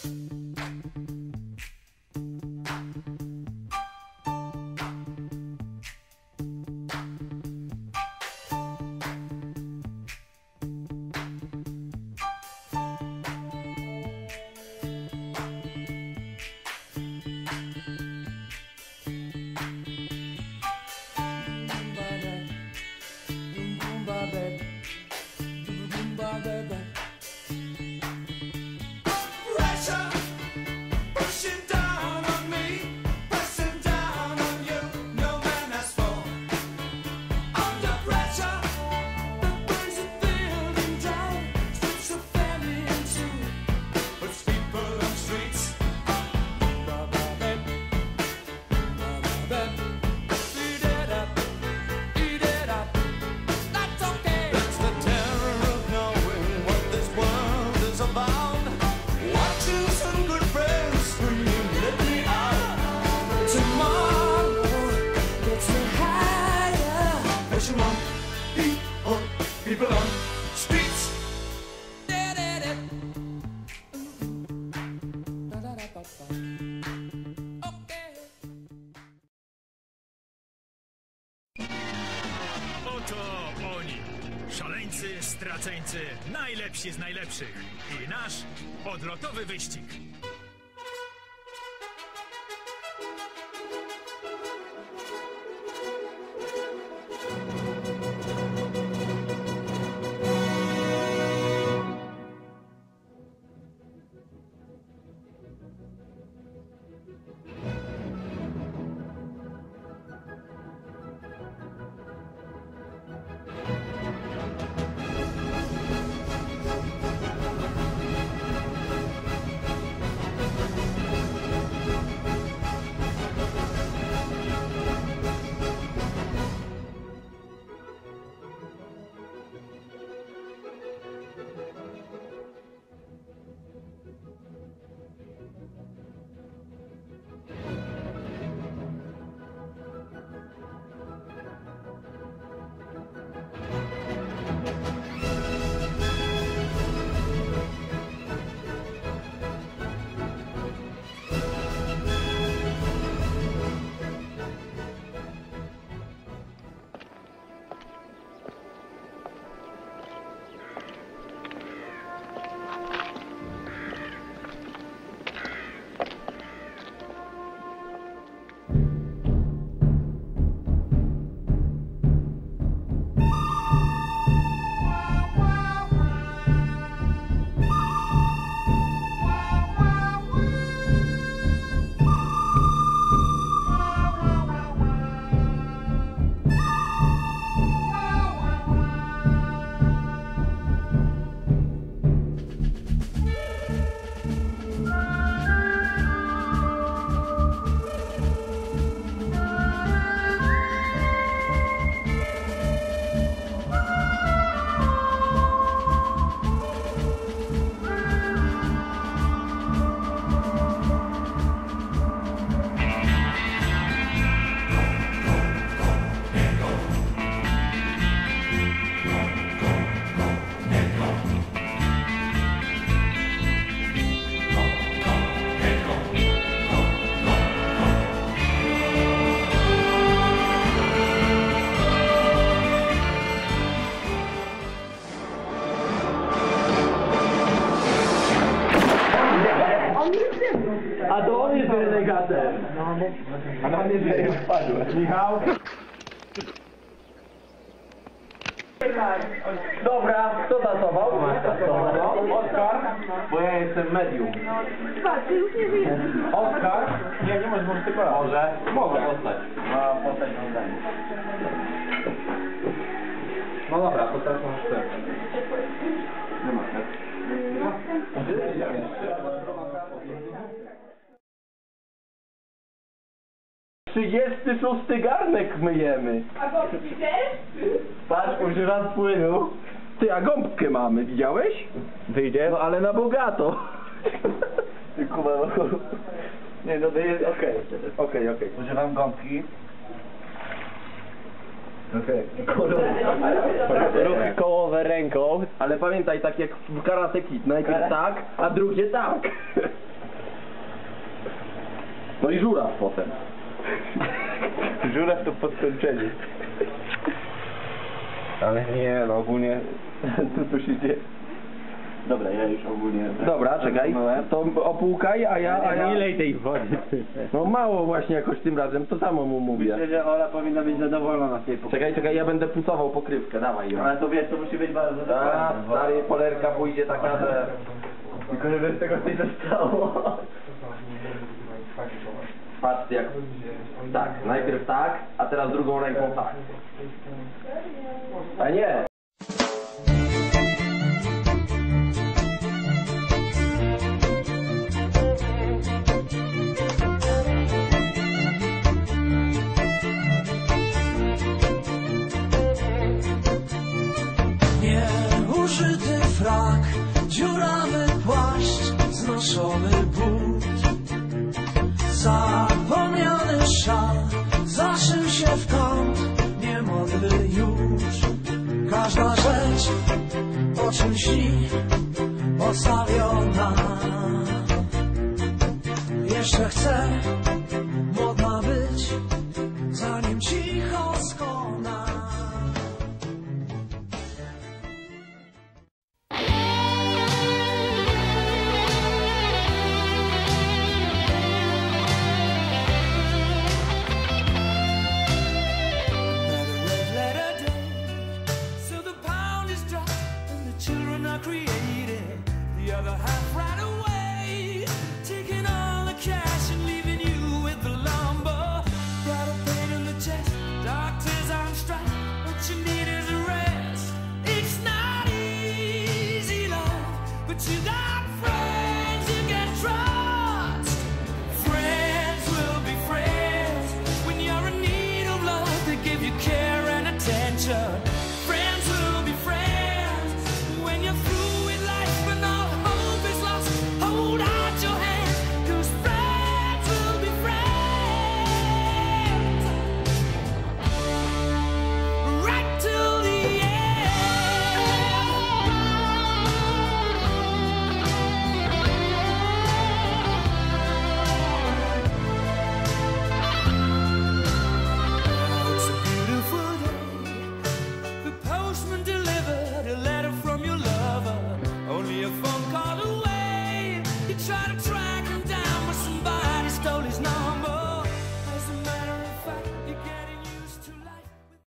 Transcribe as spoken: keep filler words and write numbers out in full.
Oto oni, szaleńcy, straceńcy, najlepsi z najlepszych i nasz odlotowy wyścig. A to on jest renegatem. A na mnie nie wpadłem. Michał? Dobra, kto tasował? Oskar? Bo ja jestem medium. Patrz, ty już nie wyjdziesz. Oskar? Nie, nie możesz, może tylko raz. Może? Mogę postać. No, postać mam zdanie. No dobra, postać masz też. Nie ma, tak? trzydziesty szósty garnek myjemy. A gąbki też? Patrz, używam płynu. Ty, a gąbkę mamy, widziałeś? Wyjdzie? No ale na bogato. Ty Kuba, no. Nie, no to jest, okej. Okej, okej. Używam gąbki. Okej. Okay. Ruchy kołowe ręką. Ale pamiętaj, tak jak w Karate Kid, najpierw tak, a drugie tak. No i żuraw potem. Żuraw to po skończeniu. Ale nie, no ogólnie... Co tu się dzieje? Dobra, ja już ogólnie... Dobra, czekaj, to opłukaj, a ja... A ja... Nie lej tej wody. No mało właśnie jakoś tym razem, to samo mu mówię. Myślę, że Ola powinna być zadowolona z tej pokoju. Czekaj, czekaj, ja będę pucował pokrywkę, dawaj ją. Ale to wiesz, to musi być bardzo Tak, dokładne. bo- stary, polerka pójdzie taka, że... Tylko żeby z tego coś zostało. Patrzcie jak... Tak, najpierw tak, a teraz drugą ręką tak. A nie! Nieużyty frak, dziurawy płaszcz, znoszony but. Zapomniany szal zaszył się w kąt, niemodły już. Każda rzecz o czym śni, postawiona. Jeszcze chcę modna być, zanim cicho skona. Created the other half right.